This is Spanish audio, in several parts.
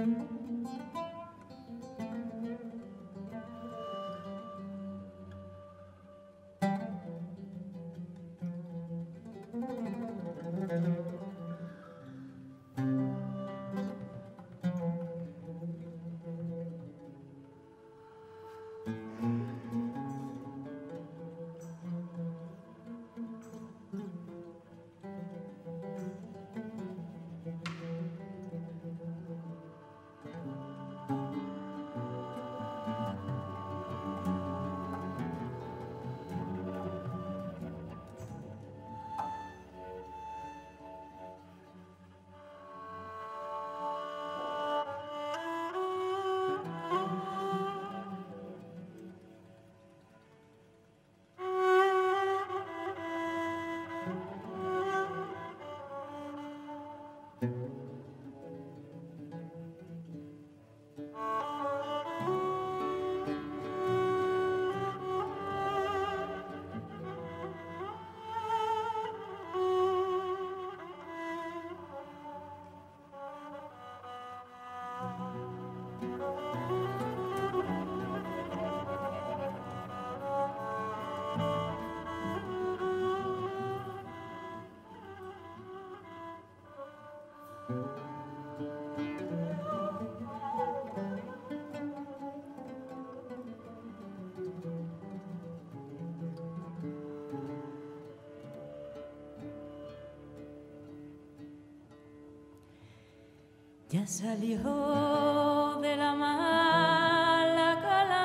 Ya salió de la mala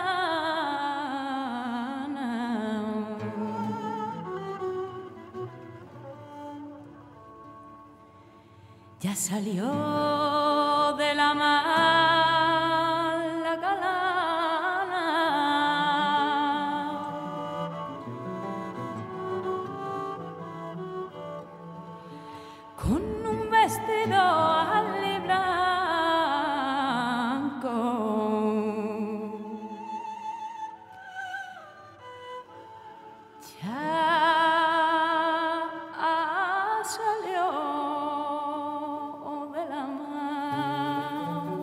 calana, ya salió de la mala calana, con un vestido al blanco, ya salió de la mano,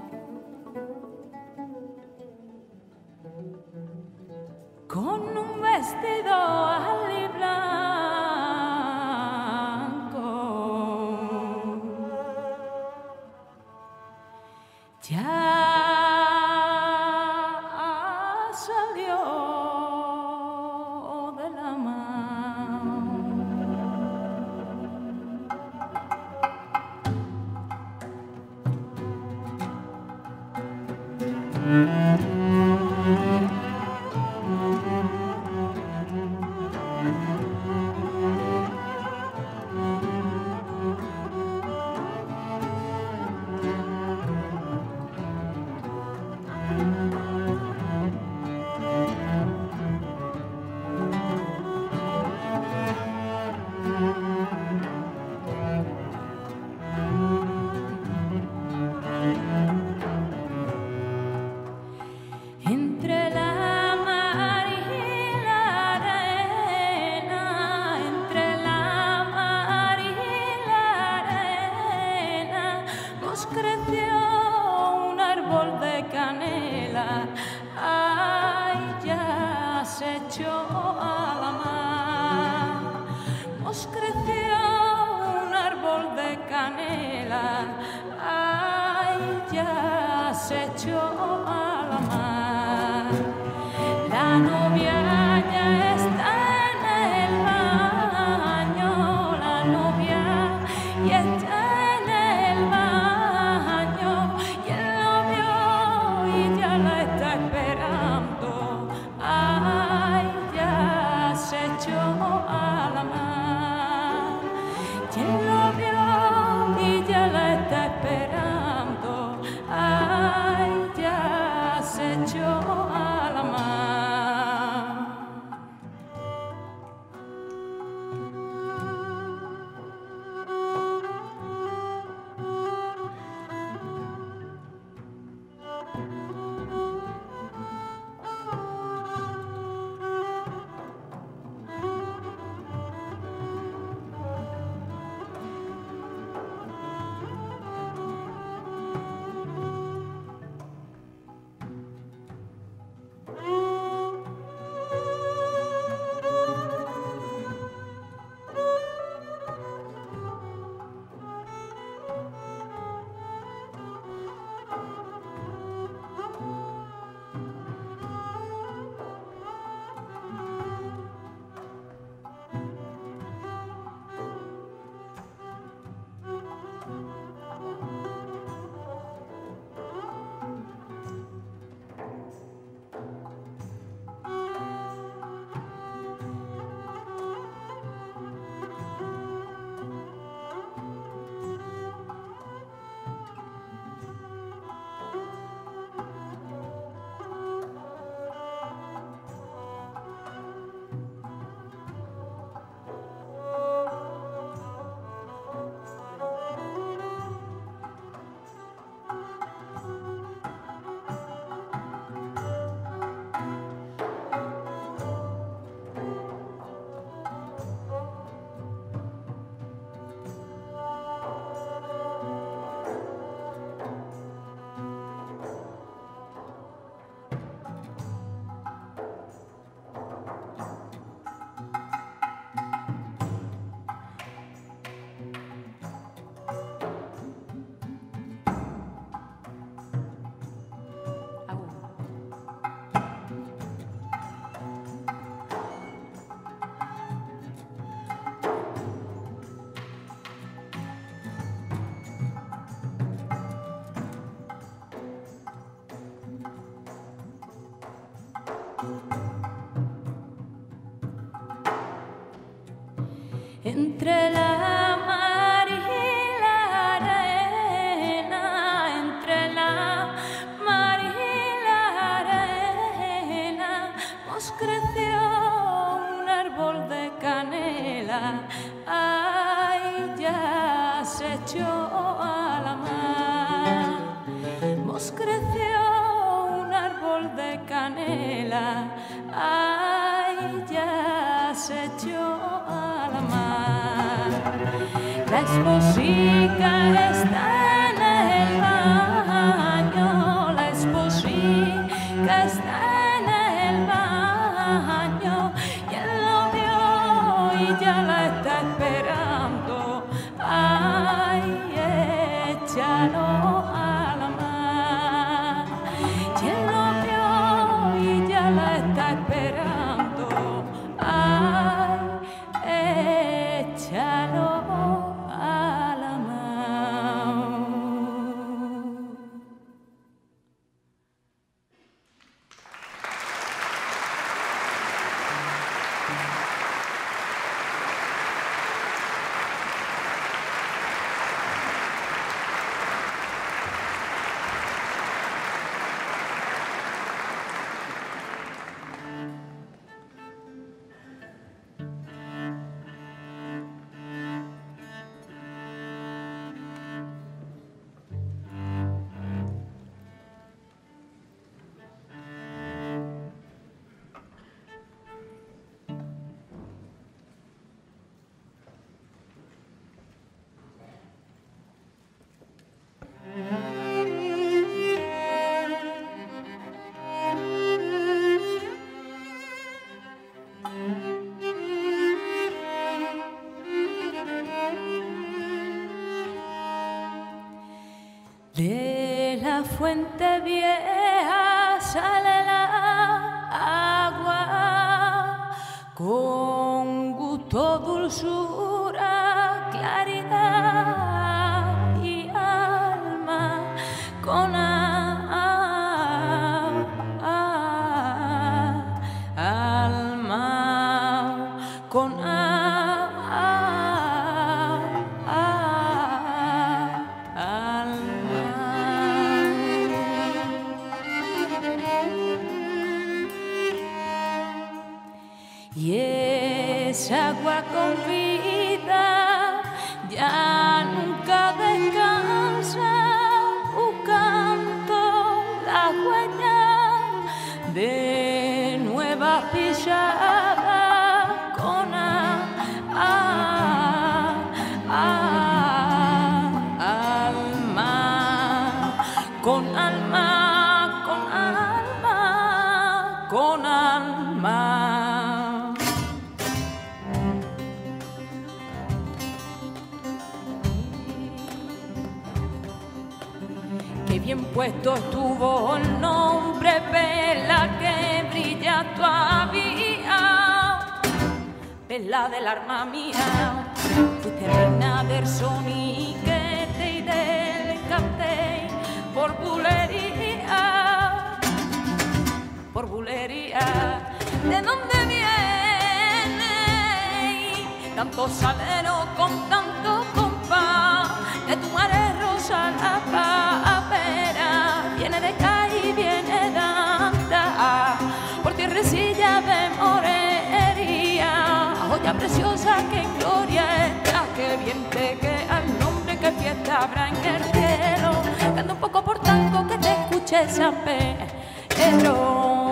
con un vestido al blanco, ya salió de la mano. Entre la mar y la arena, entre la mar y la arena, nos creció un árbol de canela, ay, ya se echó a la mar. Nos creció un árbol de canela, ay, ya se echó a la mar. La novia ya está en el baño, la novia ya está en el baño, y él lo vio y ya la está esperando, ay, ya se echó a la mar. Y él lo vio y ya la está esperando, ay, ya se echó a la mar. Entre la mar y la arena, entre la mar y la arena, nos creció un árbol de canela, ay, ya se echó a la mar. Nos creció un árbol de canela, ay, ya se echó a la mar. La esposica está en el baño, la esposica está en el baño, y él lo vio y ya la está esperando, ay, échalo a la mar. Y él lo vio y ya la está esperando, ay, échalo a la mar. De la fuente vieja sale la agua con gusto, dulzura, claridad y alma con alma con y esa agua con vida ya nunca descansa, buscando la huella de nuevas pisadas con alma, con alma, con alma, con alma. Qué bien puesto estuvo el nombre, perla que brilla todavía, perla del alma mía. Fuiste reina del soniquete y del cante por bulería, por bulería. ¿De dónde viene tanto salero con tanto compás? De tu madre rosa la papera, viene de caí, viene de andar por tierrecilla de morería, joya preciosa que en gloria está, que bien te queda el nombre, que fiesta habrá en el cielo. Canta un poco por tanto que te escuche San Pedro.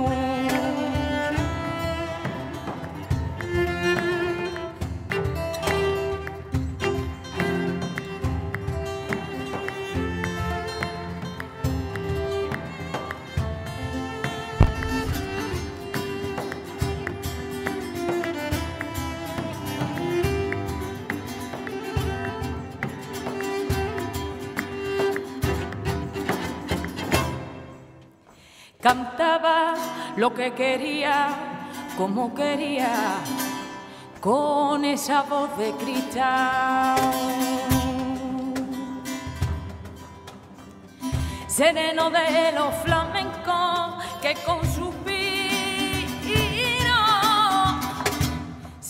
Cantaba lo que quería, como quería, con esa voz de cristal. Sereno de los flamencos que con sus vidas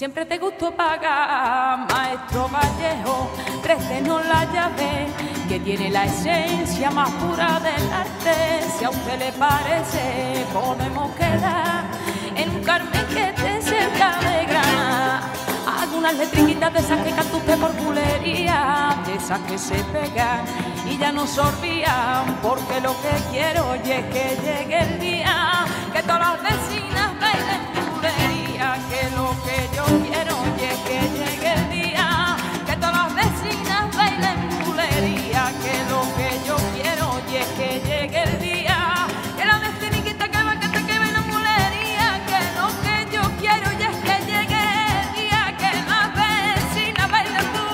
Siempre te gustó pagar, maestro Vallejo, préstenos la llave que tiene la esencia más pura del arte. Si a usted le parece, podemos quedar en un Carmen que esté cerca de Granada. Algunas letriquitas de esas que canta usted por bulería, de esas que se pegan y ya no se olvidan, porque lo que quiero hoy es que llegue el día que todas las vecinas bailen bulería, que lo que yo quiero hoy es que llegue el día que todas las vecinas bailen bulería, que lo que yo quiero hoy es que llegue el día que la veciniquita que va, que te que bailan bulería, que lo que yo quiero hoy es que llegue el día que las vecinas bailen bulería.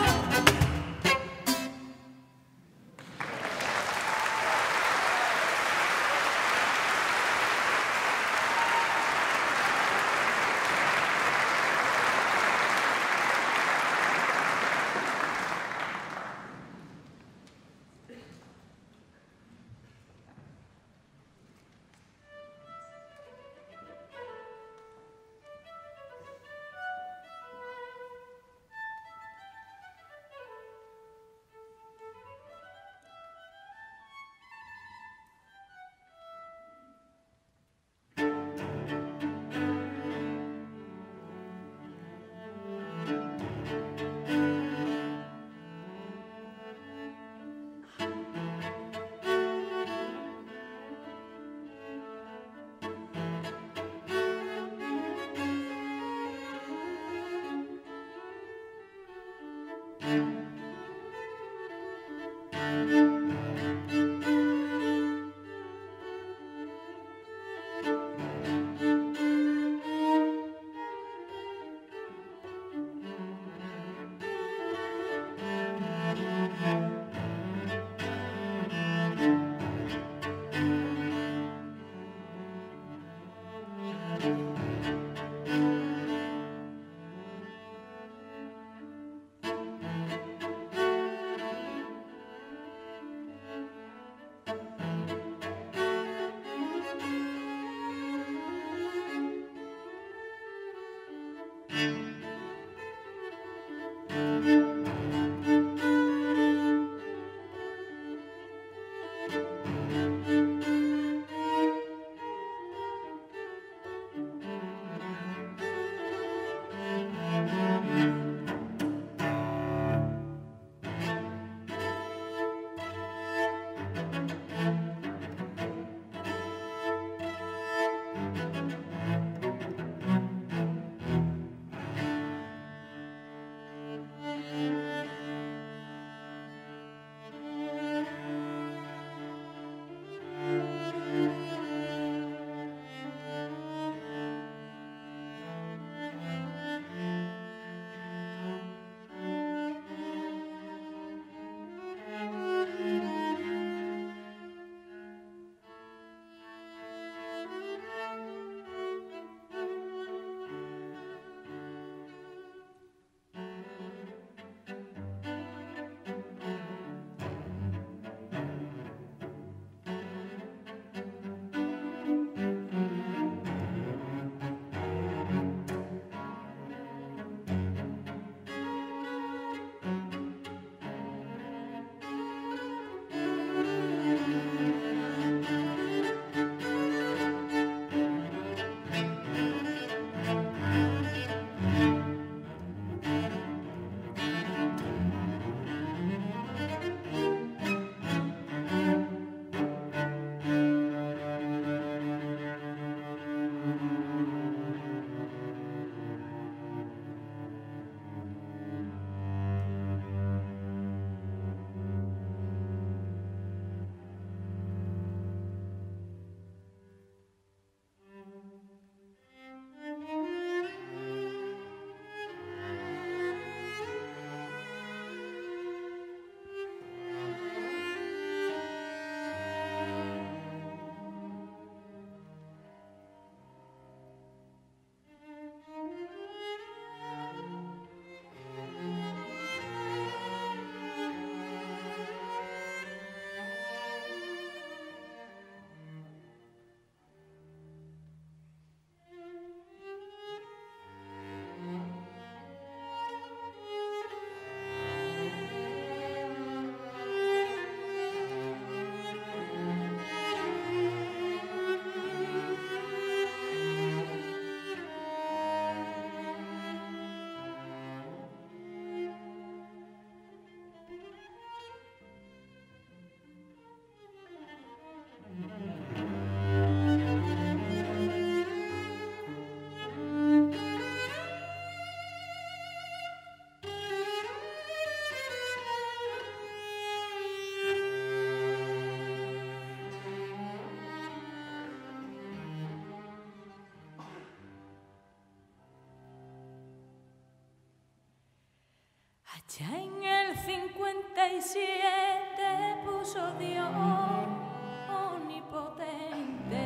Ya en el 57 puso Dios omnipotente.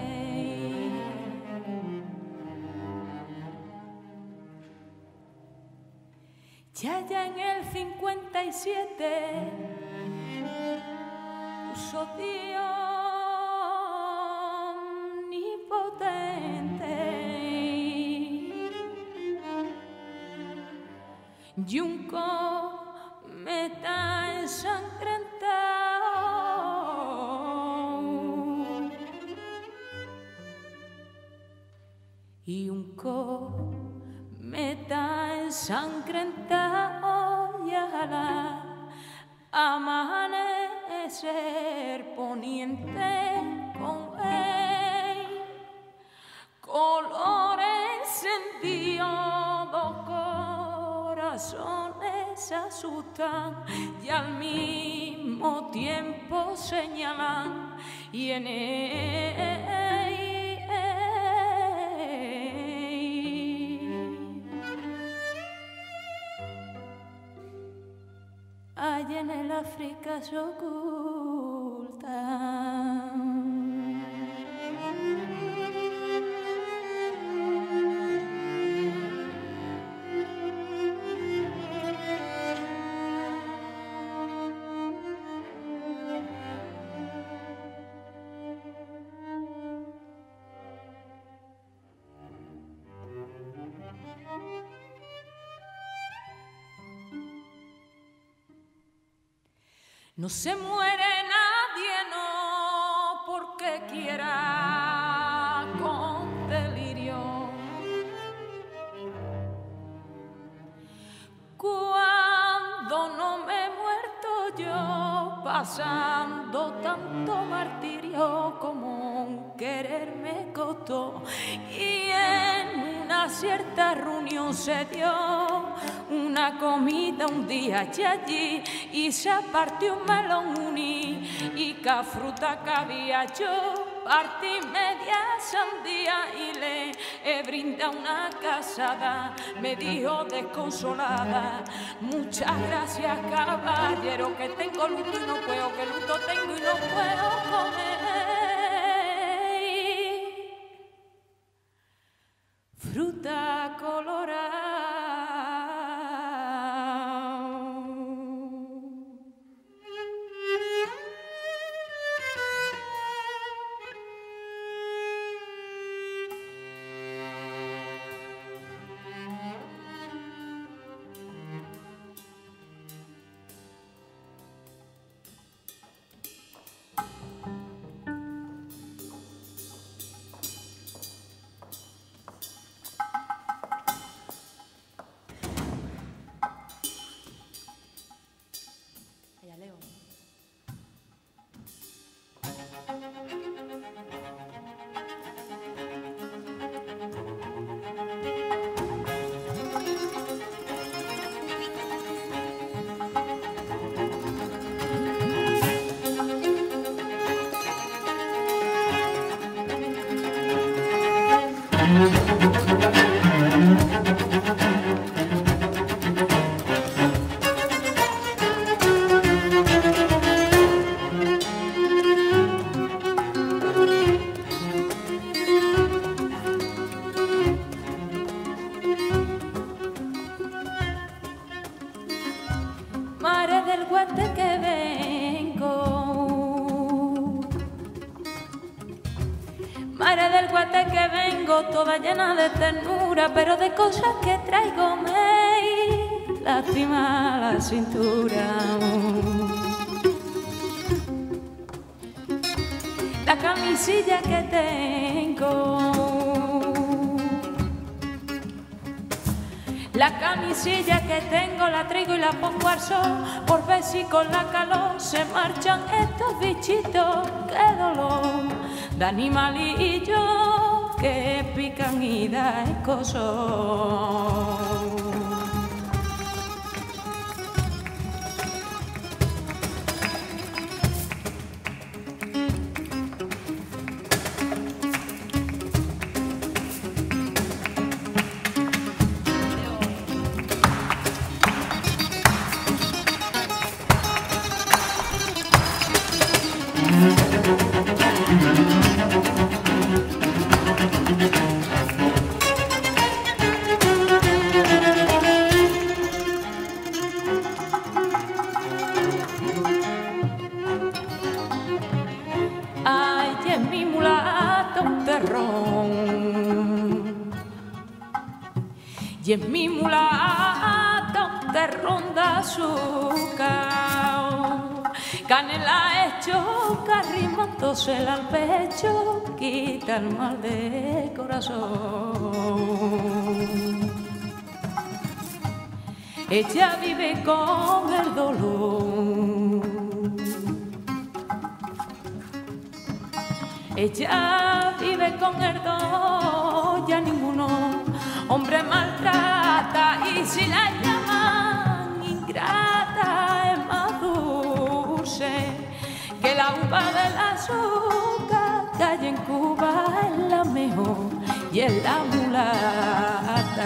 Ya en el 57 puso Dios omnipotente. Y un cometa ensangrentado y un cometa ensangrentado y al amanecer poniente con él color encendido, corazones asustan y al mismo tiempo señalan y en allá en el África se ocultan. No se muere nadie, no porque quiera con delirio. Cuando no me he muerto yo, pasando tanto martirio como un querer me costó. Y en una cierta reunión se dio una comida un día y allí y se partió un melón uní y ca fruta que había yo partí media sandía y le he brindado una casada. Me dijo desconsolada: muchas gracias caballero, que tengo luto y no puedo, que luto tengo y no puedo comer fruta colorada. Mare del Guate que vengo, mare del Guate que vengo, toda llena de ternura, pero de cosas que traigo me lastima la cintura. La camisilla que tengo, la camisilla que tengo la traigo y la pongo al sol, por ver si con la calor se marchan estos bichitos. ¡Qué dolor! De animalillos que pican y da escozor. Y en mi mulata te ronda su cao. Canela hecho, carrimándose al pecho, quita el mal de corazón. Ella vive con el dolor. Ella vive con el dolor, ya ninguno hombre maltrata, y si la llaman ingrata es más dulce que la uva del azúcar que hay en Cuba, es la mejor y es la mulata.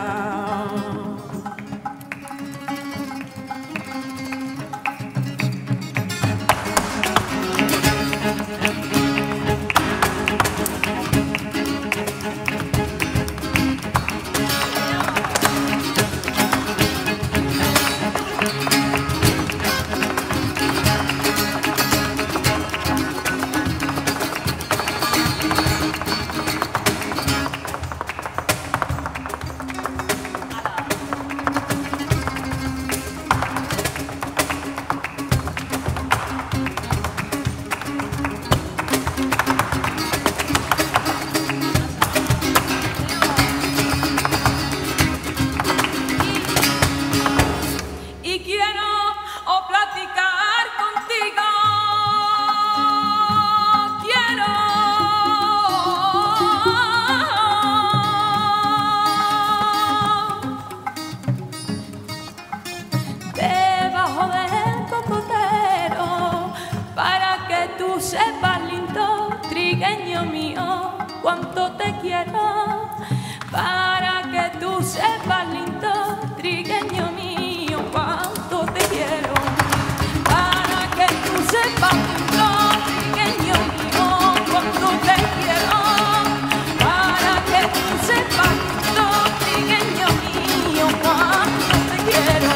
Sepas lindo, trigueño mío, cuánto te quiero, para que tú sepas lindo, trigueño mío, cuánto te quiero, para que tú sepas lindo, trigueño mío, cuánto te quiero, para que tú sepas lindo, trigueño mío, cuánto te quiero.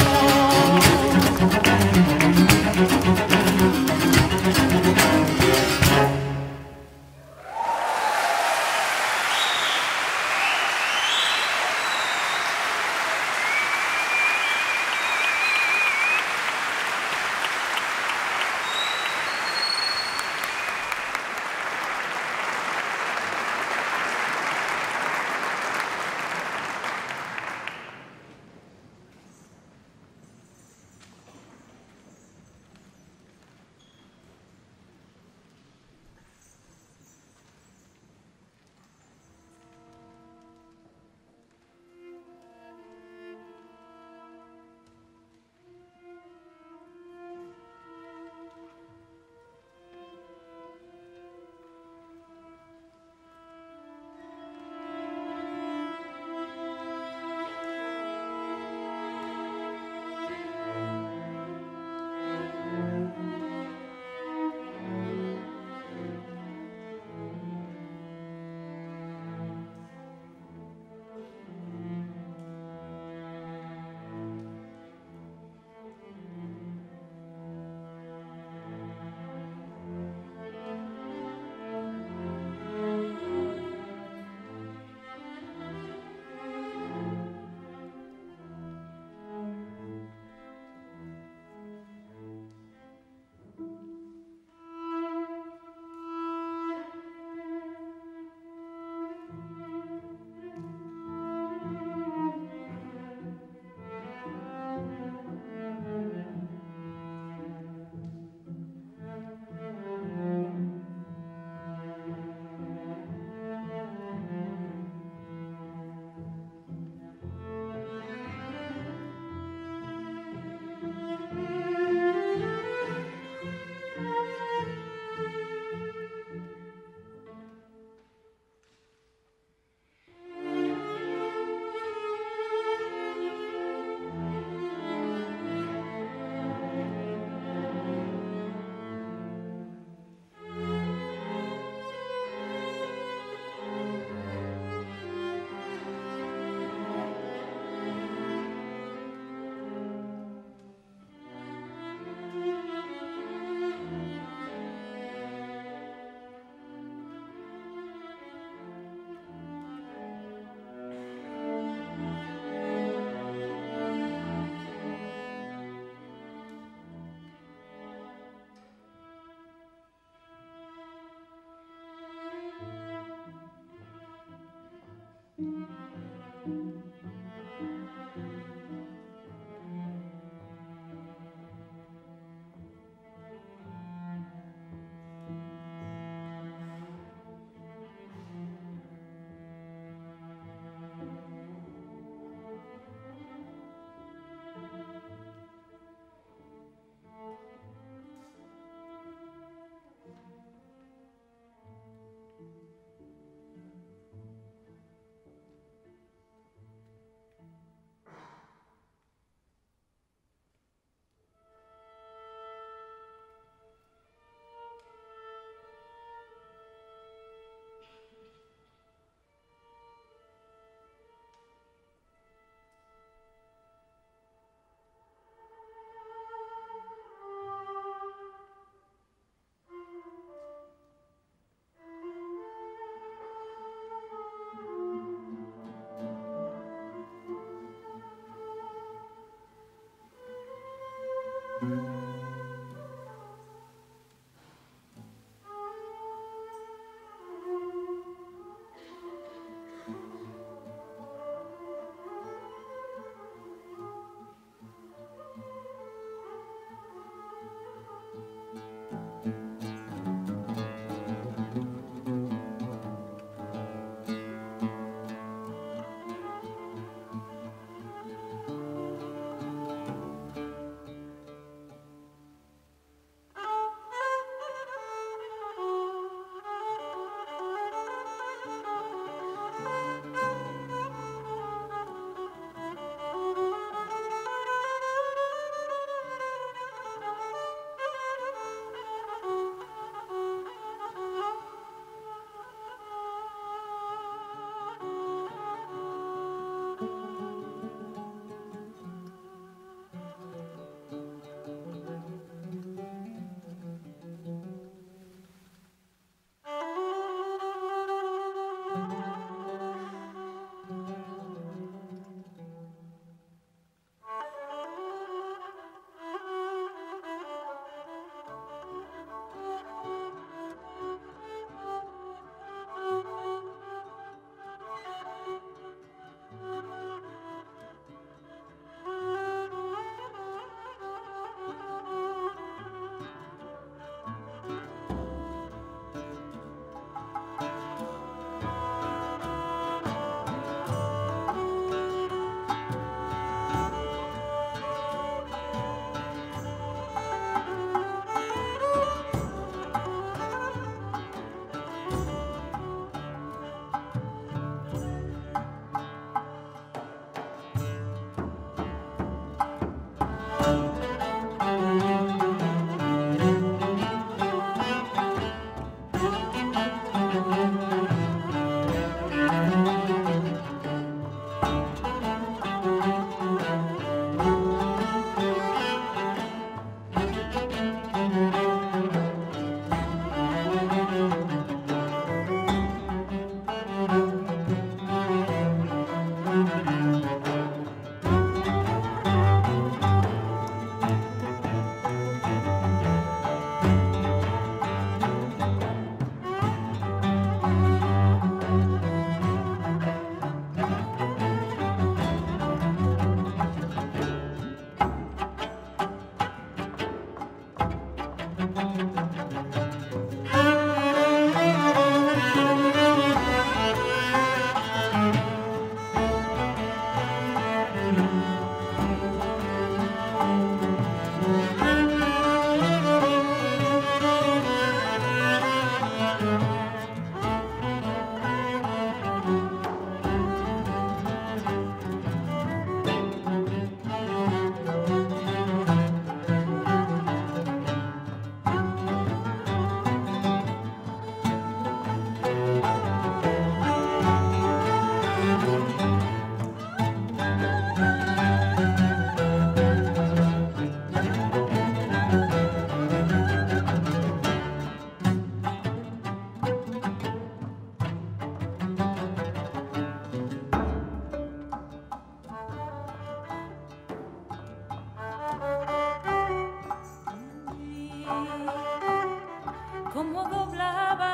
Como doblaba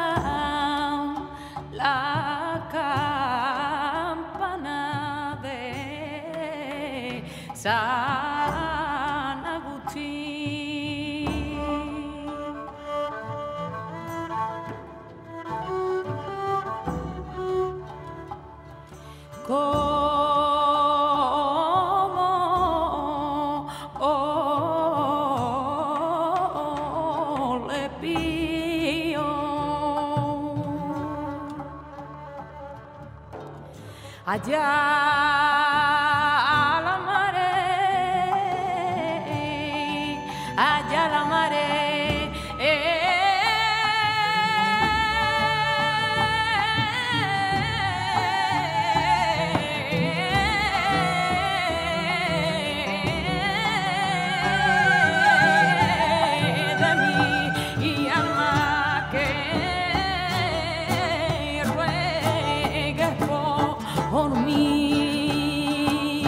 la campana de San Agustín. Le pido allá la mare, allá la mare. Por mí,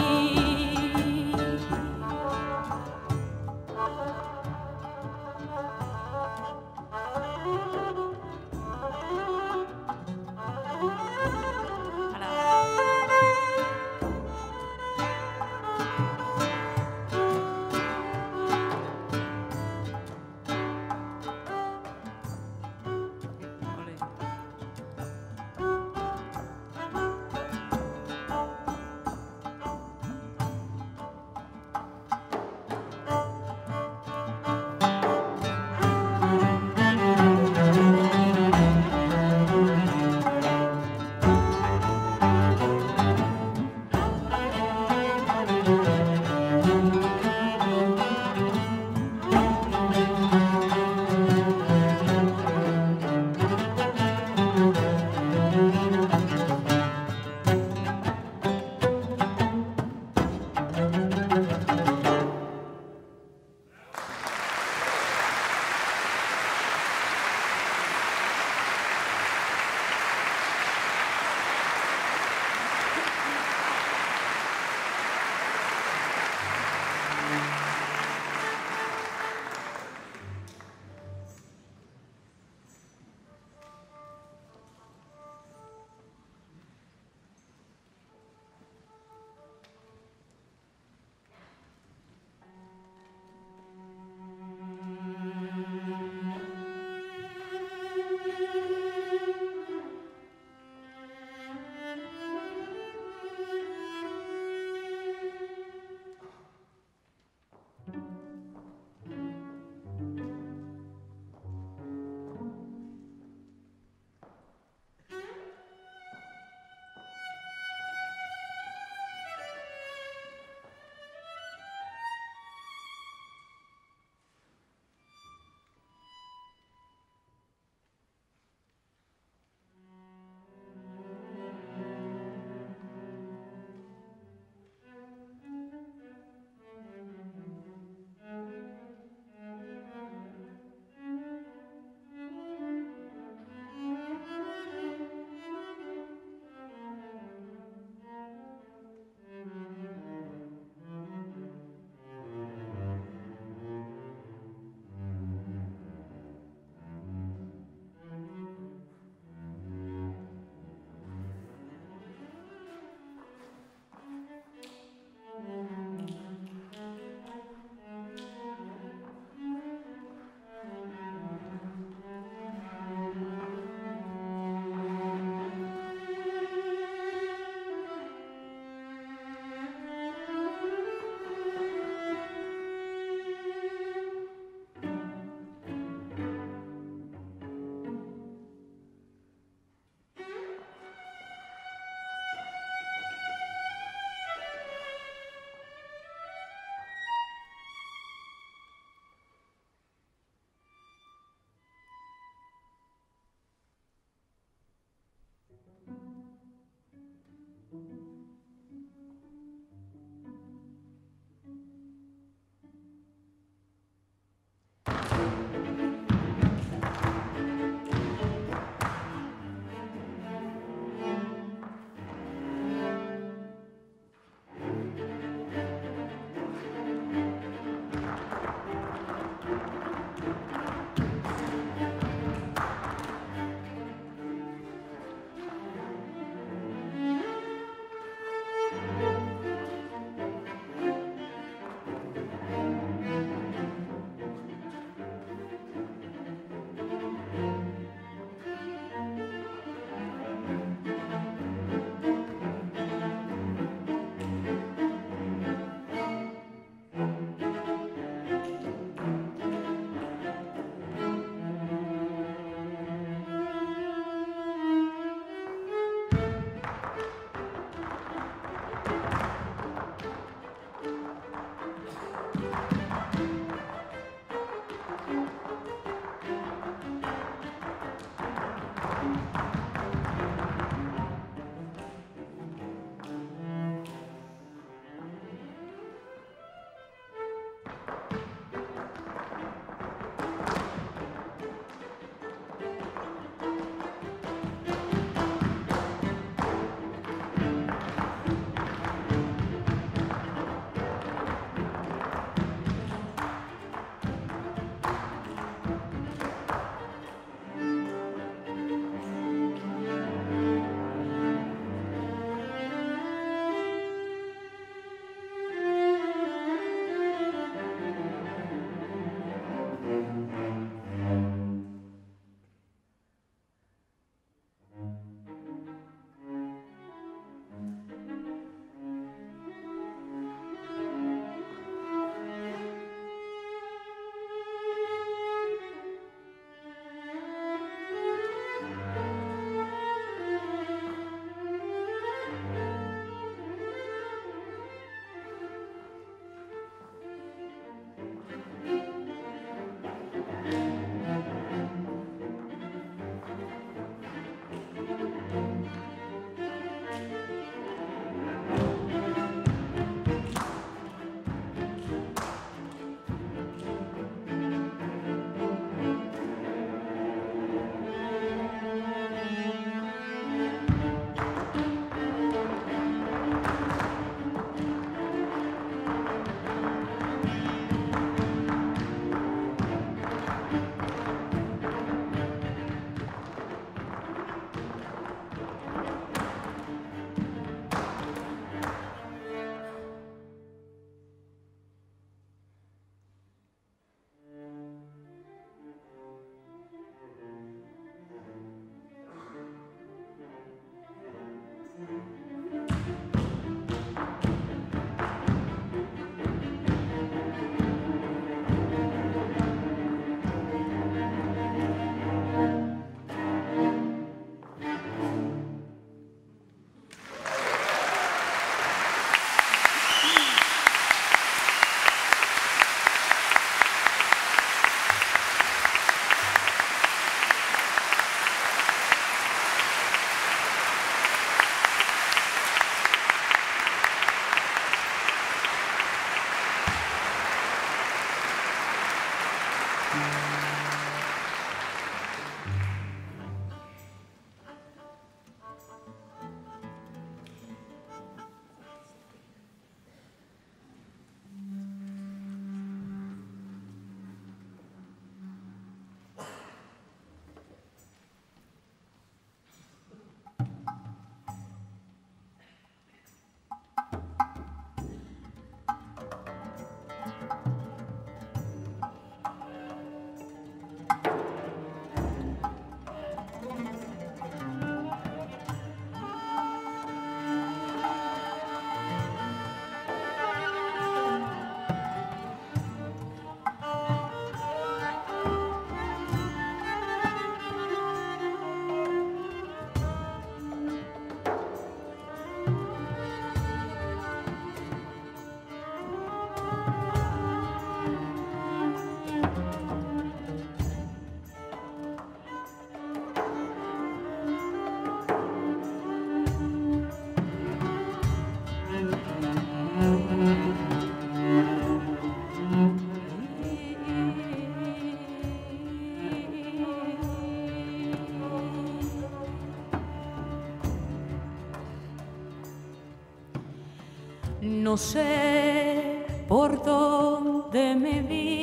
No sé por dónde me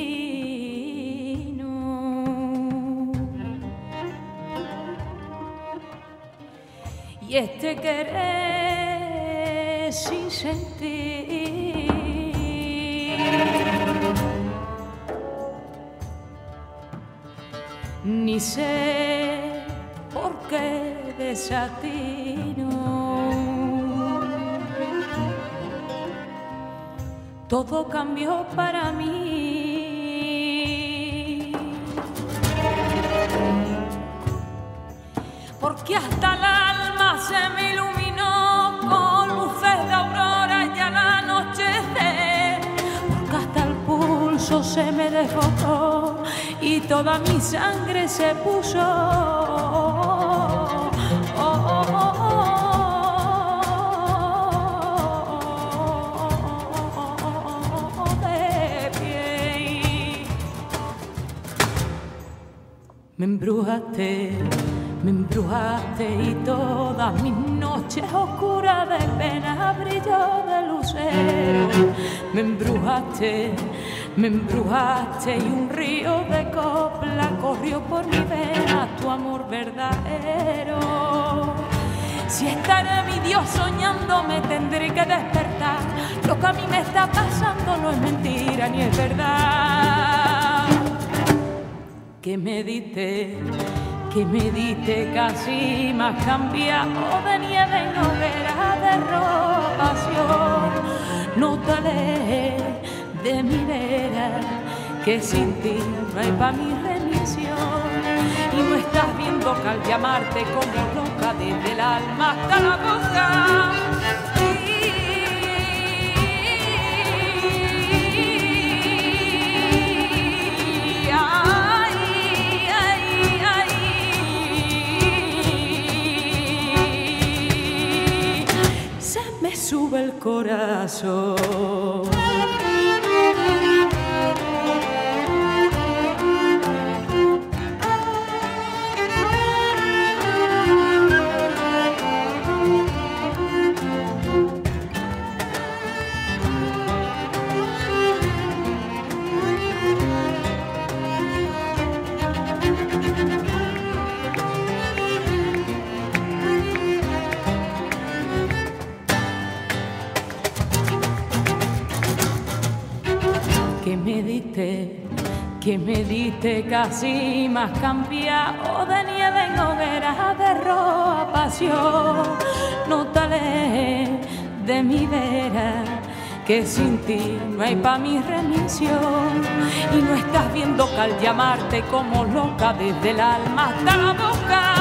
vino y este querer sin sentir, ni sé por qué desatino. Todo cambió para mí, porque hasta el alma se me iluminó con luces de aurora y al anochecer, porque hasta el pulso se me desbocó y toda mi sangre se puso me embrujaste y todas mis noches oscuras de pena brilló de lucero. Me embrujaste y un río de copla corrió por mi vena, tu amor verdadero. Si estaré mi Dios soñando me tendré que despertar, lo que a mí me está pasando no es mentira ni es verdad. Que me diste casi más cambiado de nieve en hoguera de pasión. No te alejes de mi vera, que sin ti no hay pa' mi remisión. Y no estás viendo que al llamarte como loca desde el alma hasta la boca, sube el corazón. Que me diste casi más cambiado de nieve en hogueras de roja pasión. No te alejes de mi vera, que sin ti no hay pa' mi remisión. Y no estás viendo que al llamarte como loca desde el alma hasta la boca,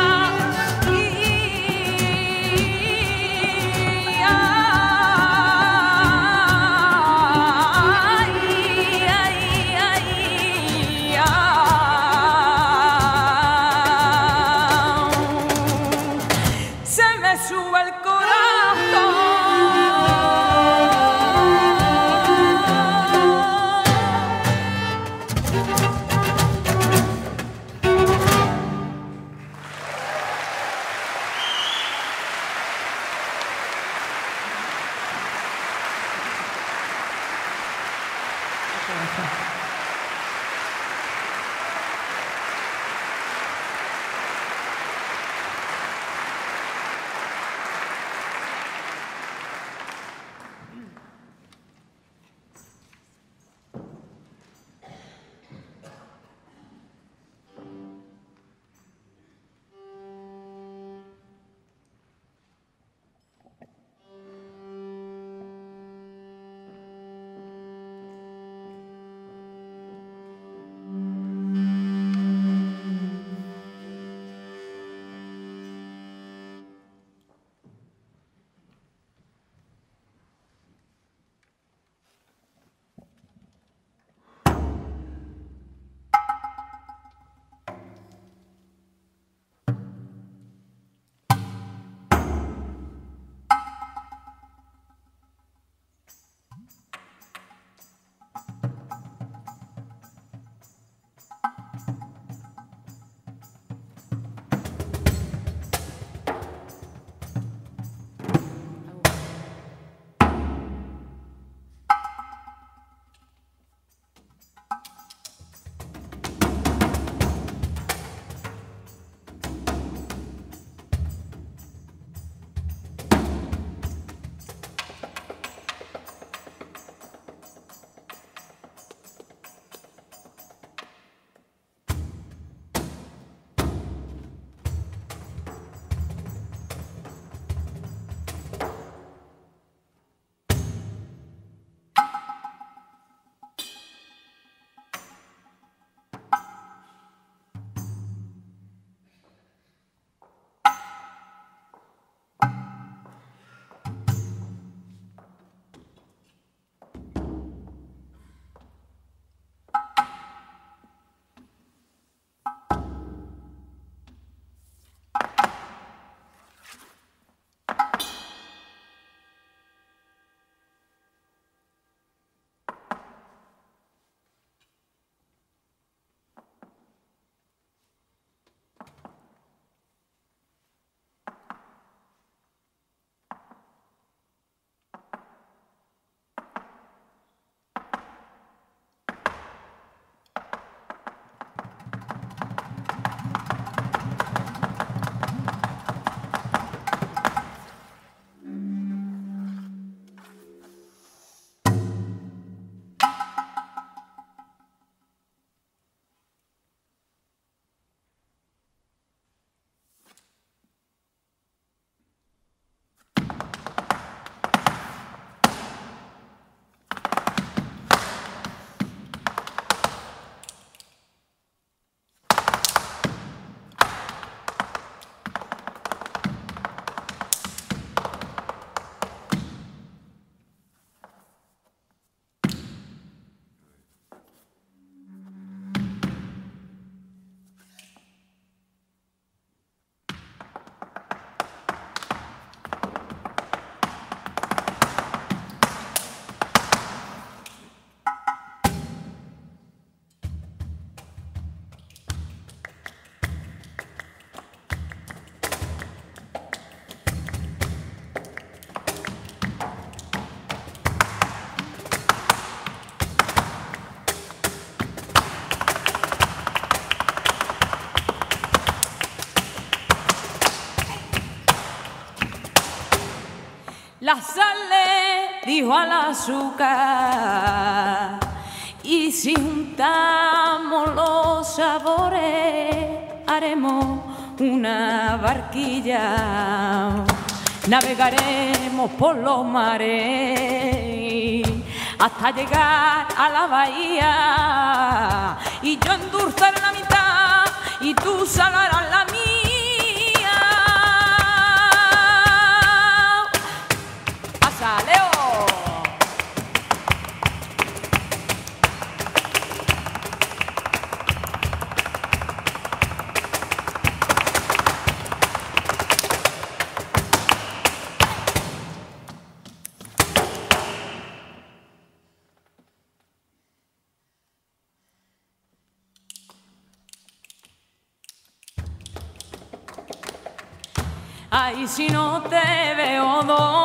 La sal le dijo al azúcar, y si juntamos los sabores haremos una barquilla, navegaremos por los mares hasta llegar a la bahía, y yo endulzaré la mitad y tú salarás la mía. ¡Pasa, Leo! Ay, si no te veo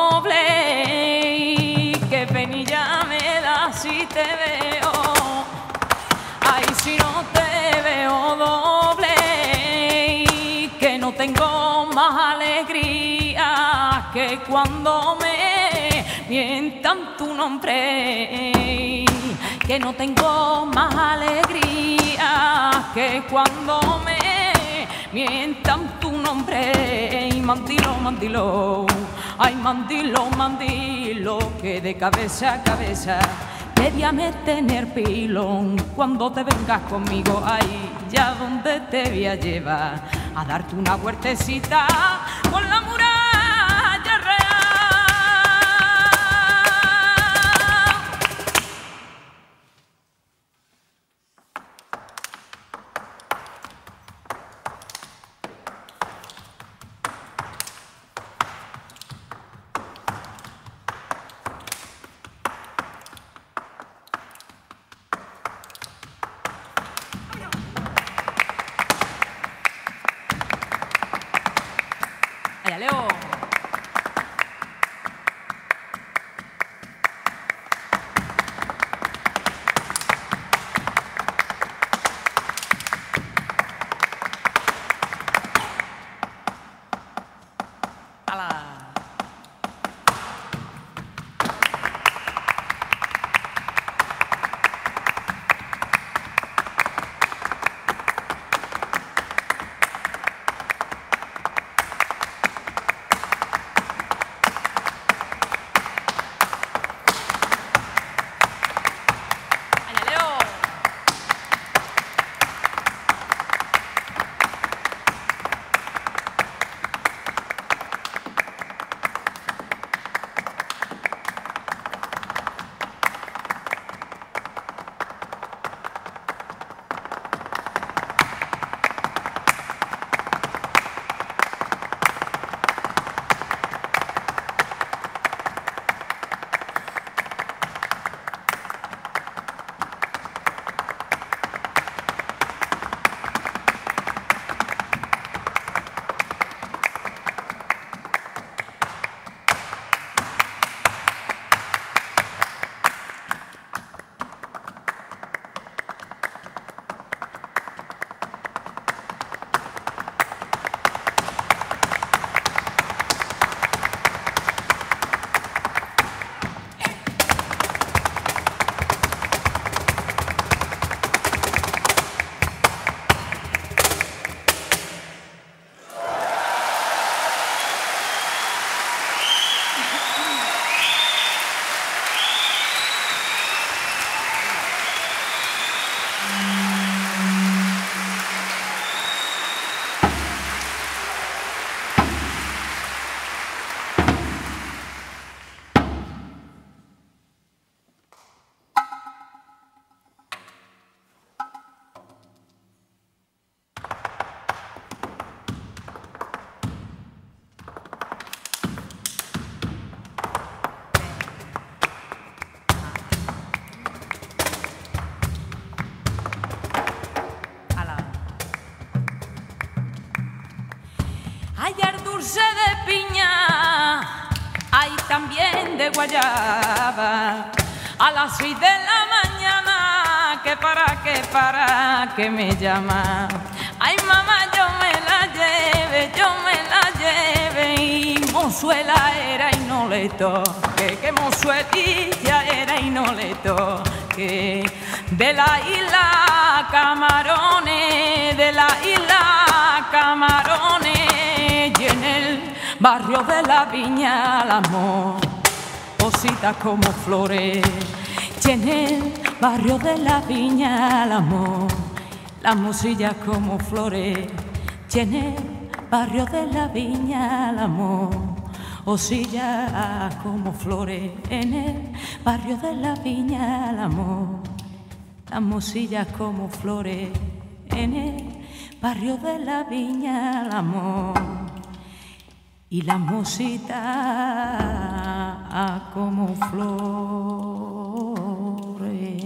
doble, qué penilla me da si te veo. Ay, si no te veo doble, que no tengo más alegría que cuando me mientan tu nombre. Que no tengo más alegría que cuando me mientan tu nombre. Y mandilo, mandilo, ay mandilo, mandilo, que de cabeza a cabeza queríame tener pilón. Cuando te vengas conmigo, ay, ya donde te voy a llevar, a darte una huertecita con la muralla real. Allá, Leo. ¡Hala! Hay dulce de piña, hay también de guayaba. A las 6 de la mañana, que para que me llama. Ay mamá, yo me la lleve y mozuela era y no le toque, que mozuelilla era y no le toque. De la isla Camarones, de la isla Camarones, y en el barrio de la Viña el amor, cositas como flores. Y en el barrio de la Viña el amor, las mosillas como flores. Y en el barrio de la Viña el amor, mosillas como flores. En el barrio de la Viña el amor, las mosillas como flores. En el barrio de la Viña el amor, y las mositas como flores.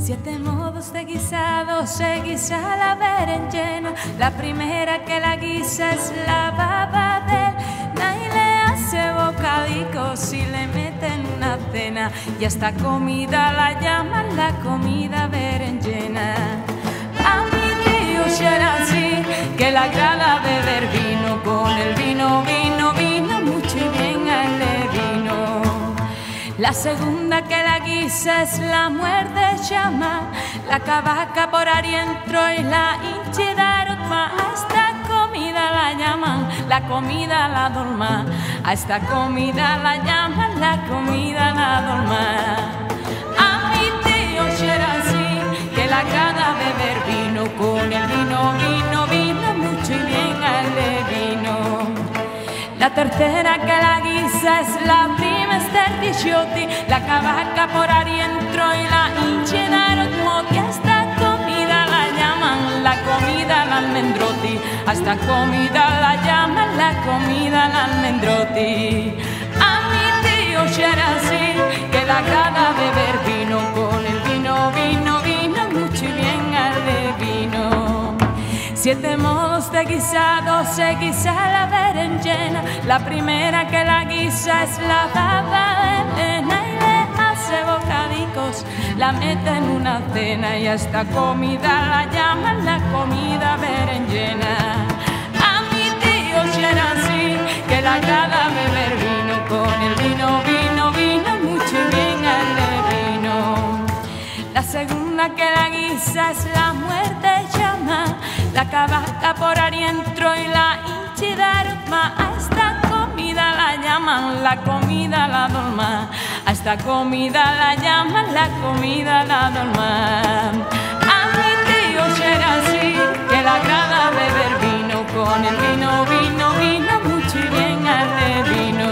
7 modos de guisado, se guisa la berenjena. La primera que la guisa es la baba del. Nadie le hace bocadicos y le meten una cena. Y a esta comida la llaman la comida berenjena. A mi tío será así, que le agrada beber vino. Con el vino, vino, vino, mucho y bien al de vino. La segunda que la guisa es la muerde llama, la cavaca por arientro y la hinchidarutma. A esta comida la llaman la comida la dolma. A esta comida la llaman la comida la dolma. A mi tío será así, que le agrada beber vino. Con el vino, vino, vino, mucho y bien al de vino. La tercera que la guisa es la prima stertiscioti, la cavaca por arientro y la hinchidarutmoti. A esta comida la llaman la comida la almendroti. A esta comida la llaman la comida la almendroti. A mi tío será así, que le agrada beber vino. Con el vino, vino, vino, mucho y bien al de vino. 7 modos de guisado, se guisa la berenjena. La primera que la guisa es la baba de lena y le hace bocadicos, la mete en una cena. Y a esta comida la llaman la comida berenjena. A mi tío será así, que le agrada beber vino. Con el vino, vino, vino, mucho y bien al de vino. La segunda que la guisa es la muerte llama, la cavaca por arientro y la hinchidarutma. A esta comida la llaman la comida la dolma. A esta comida la llaman la comida la dolma. A mi tío será así, que le agrada beber vino. Con el vino, vino, vino, mucho y bien al de vino.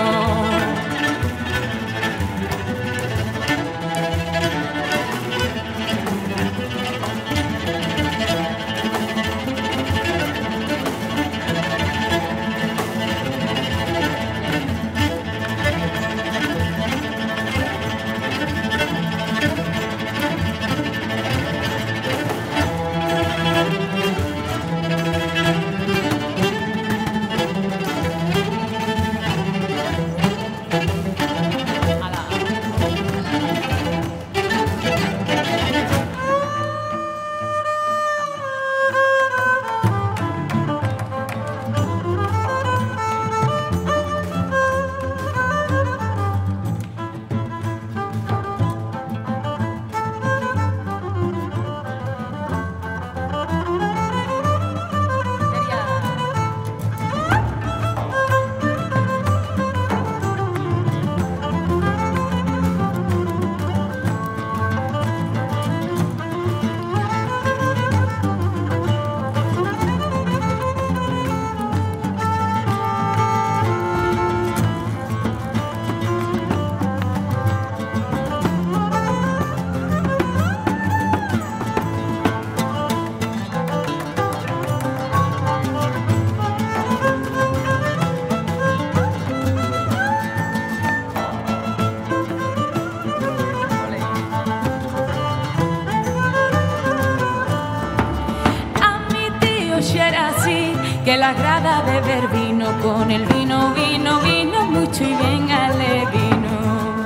Que le agrada beber vino. Con el vino, vino, vino, mucho y bien al de vino.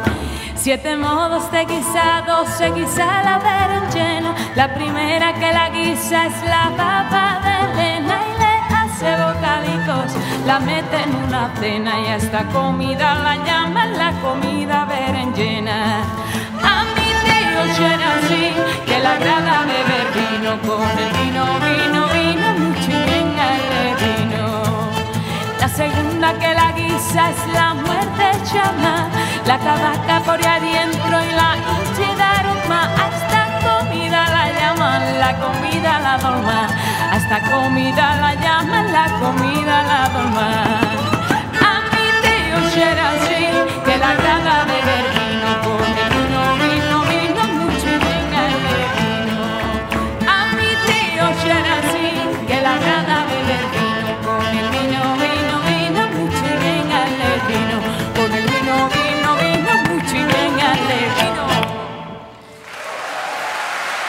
7 modos de guisado, se guisa la berenjena. La primera que la guisa es la baba de lena y le hace bocadicos, la mete en una cena. Y a esta comida la llaman la comida berenjena. A mi tío será así, que le agrada beber vino. Con el vino, vino, vino, mucho y bien al de vino. La segunda que la guisa es la muerte llama, la cavaca por adentro y la hinchidarutma. A esta comida la llaman la comida la dolma. A esta comida la llaman la comida la dolma. A mi tío será así, que le agrada beber vino. Con el vino, vino, vino, mucho y bien al de vino. A mi tío será así, que le agrada beber vino. Con el vino, vino, vino, mucho y bien al de vino. Con el vino, vino, vino, mucho y bien al de vino.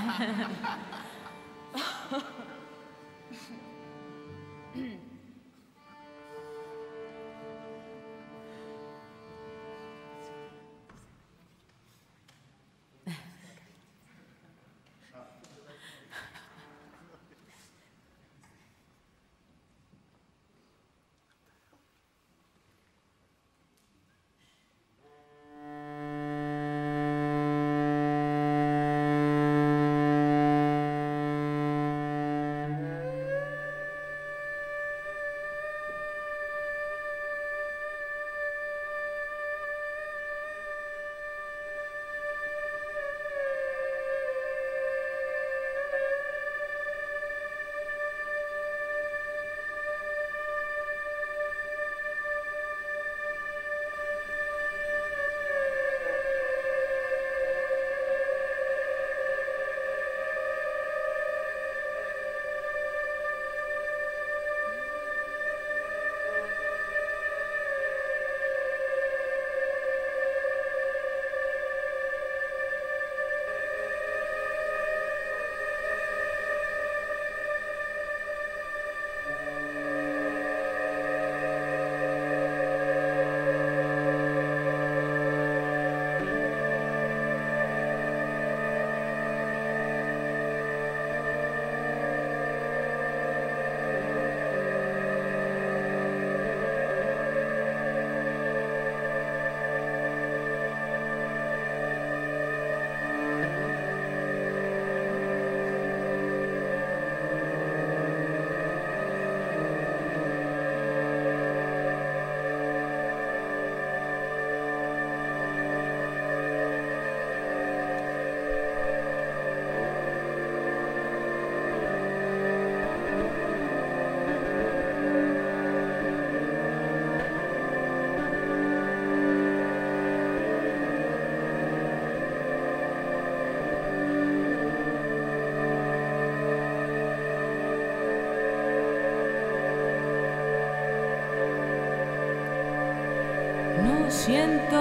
No siento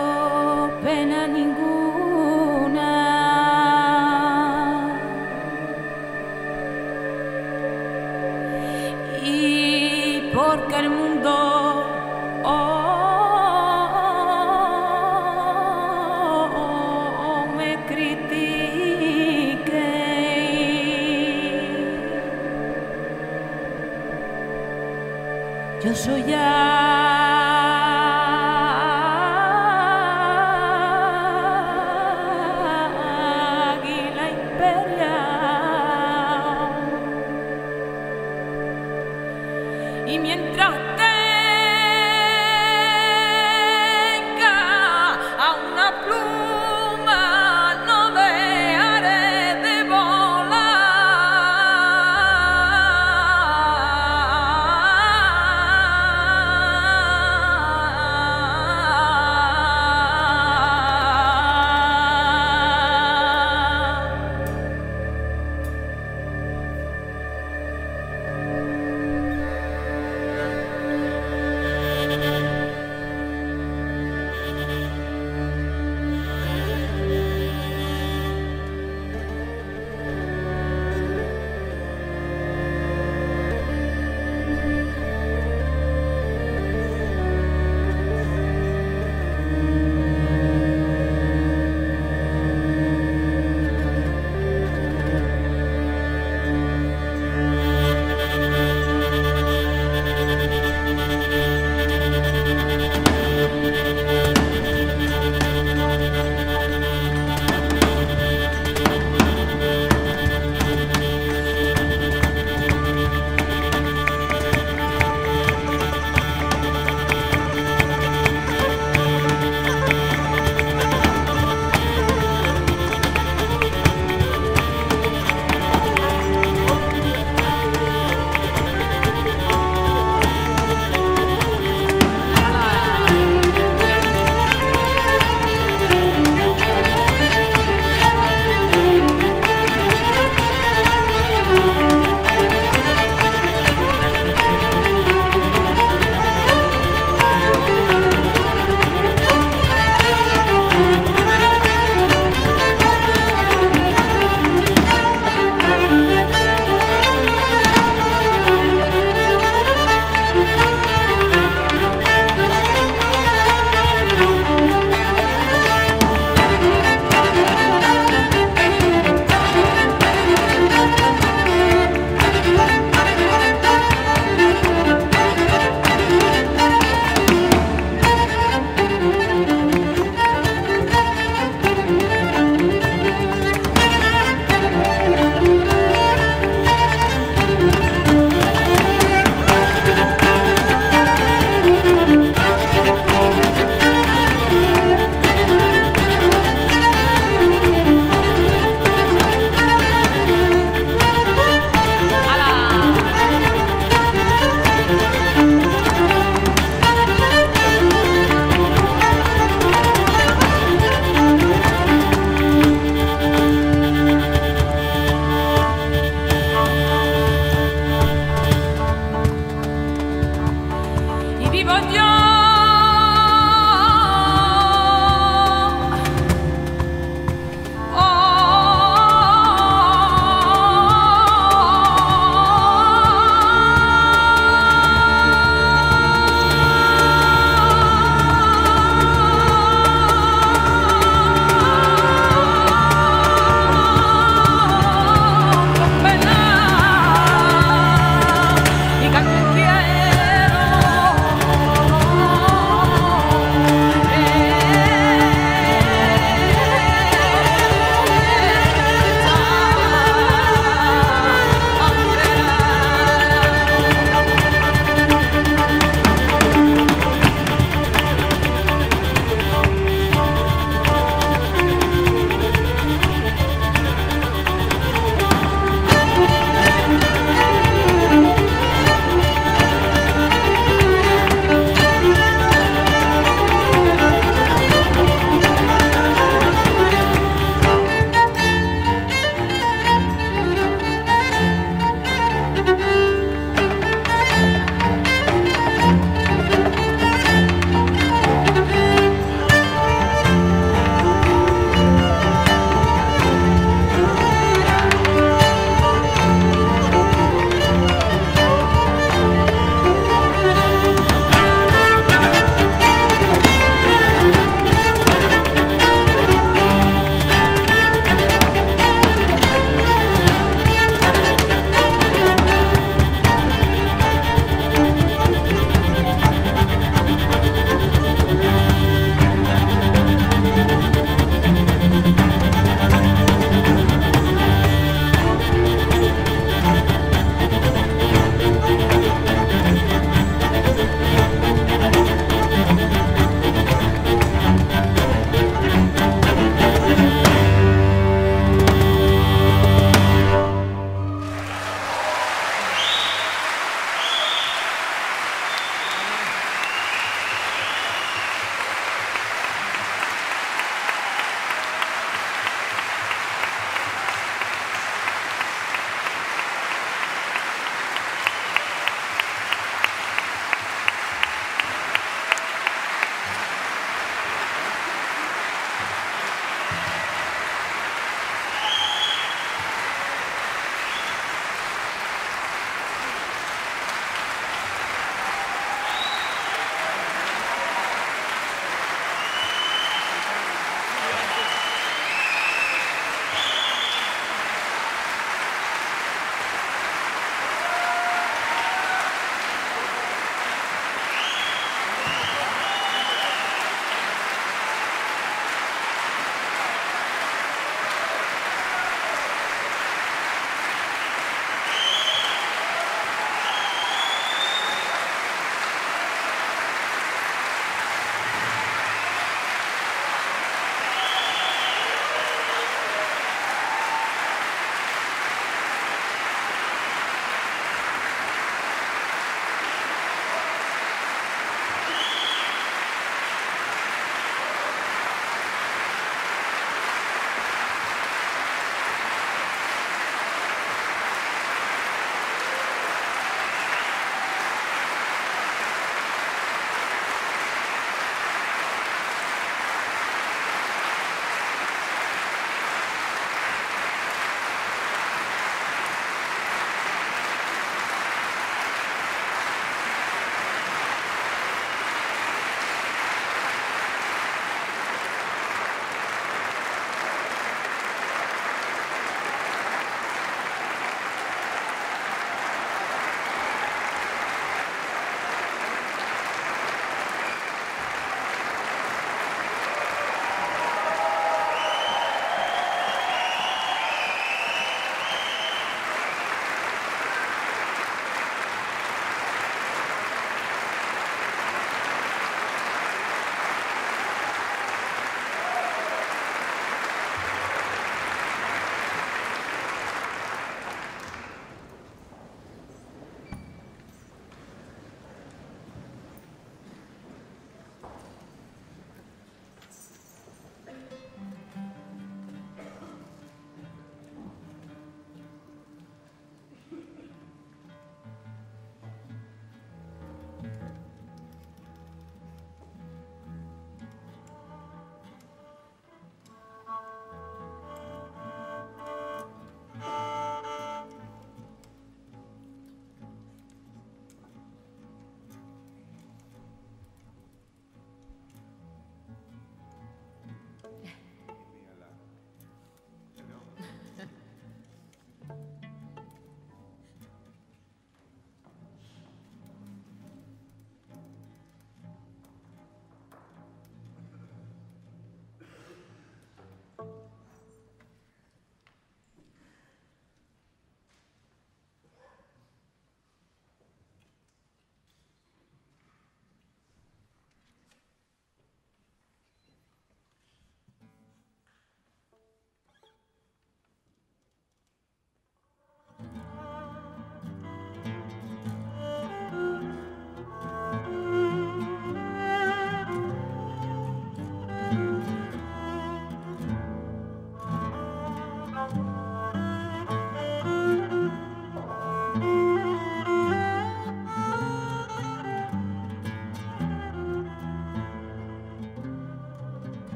pena ninguna, y porque el mundo me critique, yo soy y mientras tenga a una pluma no dejaré de volar.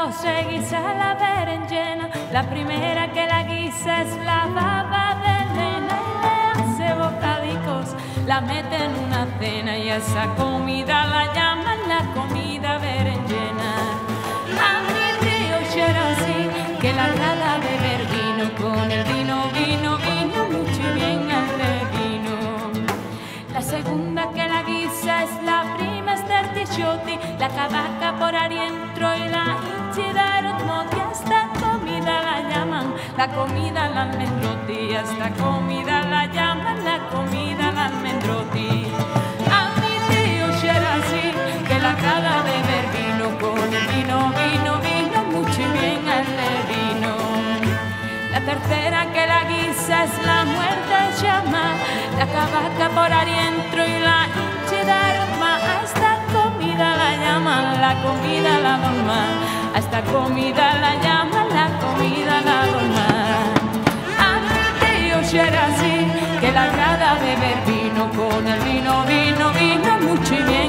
luego se guisa la berenjena. La primera que la guisa es la baba de nena y le hace bocadicos, la mete en una cena y esa comida la llaman la comida berenjena. A mi tío era así, que la agrada beber vino, con el vino, vino, vino, mucho y bien al de vino. La segunda que la guisa es la prima stertiscioti, la cabaca por arientro y la hinchida moti. Esta comida la llaman la comida al almendroti, esta comida la llaman la comida al almendroti. A mi tío era así, que la agrada beber vino, con el vino, vino, vino, mucho y bien al de vino. La tercera que la guisa es la muerte llama, la cabaca por arientro y la hinchida aroma. A esta comida la llaman la comida la doma, a esta comida la llaman la comida la doma. A mi tío era así, que la agrada beber vino, con el vino, vino, vino, mucho y bien